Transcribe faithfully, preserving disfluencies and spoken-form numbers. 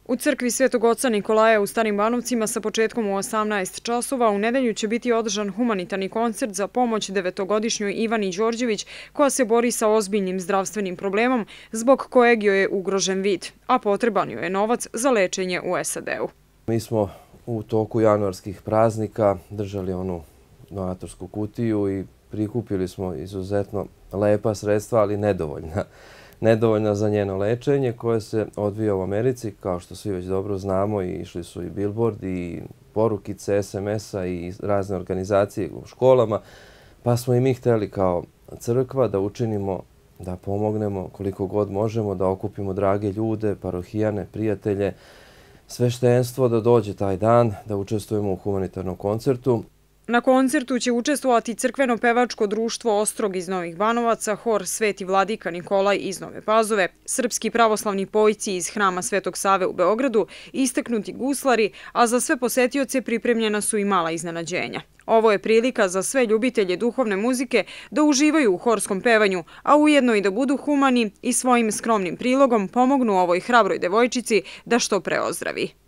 U crkvi Svetog oca Nikolaja u Starim Banovcima sa početkom u osamnaest časova u nedelju će biti održan humanitarni koncert za pomoć devetogodišnjoj Ivani Đorđević koja se bori sa ozbiljnim zdravstvenim problemom zbog kojeg joj je ugrožen vid, a potreban joj je novac za lečenje u S A D-u. Mi smo u toku januarskih praznika držali onu donatorsku kutiju i prikupili smo izuzetno lepa sredstva, ali nedovoljna. Nedovoljna za njeno lečenje koje se odvija u Americi, kao što svi već dobro znamo, i išli su i billboard i porukice S M S-a i razne organizacije u školama, pa smo i mi hteli kao crkva da učinimo, da pomognemo koliko god možemo, da okupimo drage ljude, parohijane, prijatelje, sveštenstvo da dođe taj dan, da učestvujemo u humanitarnom koncertu. Na koncertu će učestvovati crkveno-pevačko društvo Ostrog iz Novih Banovaca, hor Sveti Vladika Nikolaj iz Nove Pazove, srpski pravoslavni pojci iz Hrama Svetog Save u Beogradu, istaknuti guslari, a za sve posetioce pripremljena su i mala iznenađenja. Ovo je prilika za sve ljubitelje duhovne muzike da uživaju u horskom pevanju, a ujedno i da budu humani i svojim skromnim prilogom pomognu ovoj hrabroj devojčici da što pre ozdravi.